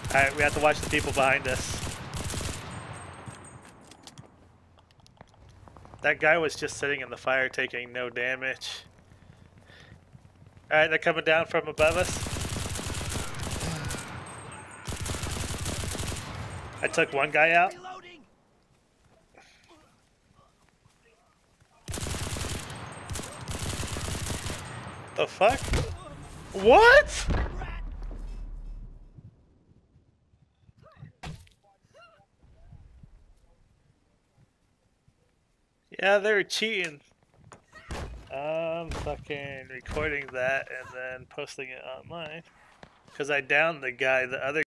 Alright, we have to watch the people behind us. That guy was just sitting in the fire taking no damage. Alright, they're coming down from above us. I took one guy out. The fuck? What? Yeah, they were cheating. I'm fucking recording that and then posting it online. Because I downed the guy, the other